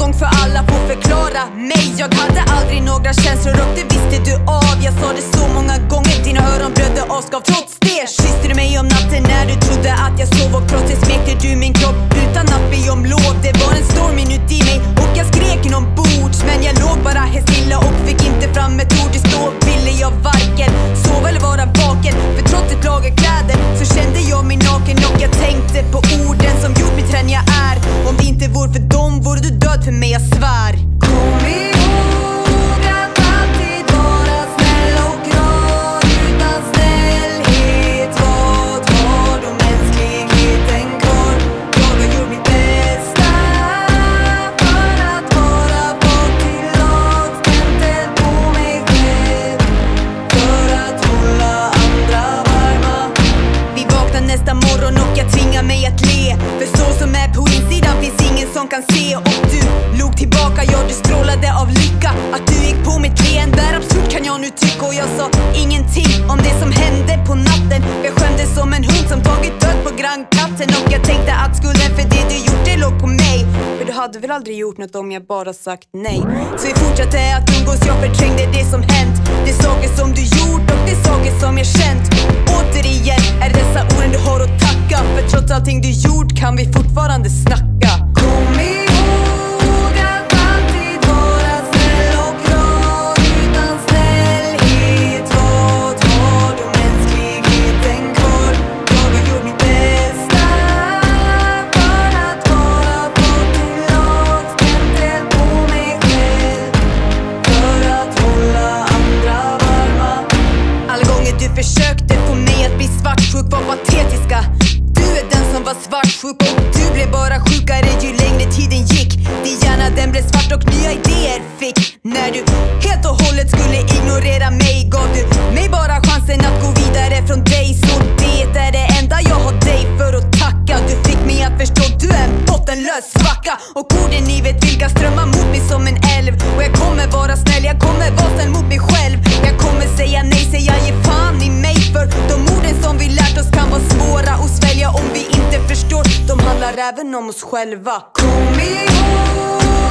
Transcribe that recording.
gång för alla får förklara mig. Jag hade aldrig några känslor och det visste du av. Jag sa det så många gånger, dina öron blödde avskav. Trots det kysste du mig om natten när du trodde att jag sov. Och trots det smekte du min kropp utan att be om lov. Det var en storm inuti mig och jag skrek inombords. Men jag låg bara helt stilla och fick inte fram ett ord. Då ville jag varken sova eller vara vaken. För trots ett lager kläder så kände jag mig naken. Och jag tänkte på orden som gjort mig till den jag är. Om det inte vore för dem vore du död för mig, jag svär. Kom ihåg att alltid vara snäll och glad. Utan snällhet, vad har då mänskligheten kvar? Jag har gjort mitt bästa för att vara bort till lag. Stämt eld på mig själv för att hålla andra varma. Vi vaknar nästa morgon och jag tvingar mig att le. För så som är på insidan finns ingen som kan se. Och du log tillbaka, ja du strålade av lycka. Att du gick på mitt leende är absurt kan jag nu tycka. Och jag sa ingenting om det som hände på natten. Jag skämdes som en hund som tagit död på grannkatten. Och jag tänkte att skulden för det du gjort det låg på mig. För du hade väl aldrig gjort något om jag bara sagt nej. Så vi fortsatte att umgås, jag förträngde det som hänt. Det är saker som du gjort och det är saker som jag känt. Återigen är dessa orden du har att tacka. För trots allting du gjort kan vi fortfarande snacka. Kom ihåg att alltid vara snäll och glad. Utan snällhet, vad har då mänskligheten kvar? Jag har gjort mitt bästa för att vara bort till lag. Stämt eld på mig själv för att hålla andra varma. Alla gånger du försökte få mig att bli svartsjuk var patetiska. Du är den som var svartsjuk och du blev bara sjukare ju längre tiden gick. Din hjärna den blev svart och nya idéer fick. När du helt och hållet skulle ignorera mig gav du mig bara chansen att gå vidare från dig. Så det är det enda jag har dig för att tacka. Du fick mig att förstå du är en bottenlös svacka. Och orden ni vet vilka strömmar mot mig som en älv. Och jag kommer vara snäll, jag kommer vara snäll mot mig själv. Jag kommer säga nej, säga ge fan i mig. För de orden som vi lärt oss kan vara svåra att svälja om vi inte förstår. De handlar även om oss själva. Kom ihåg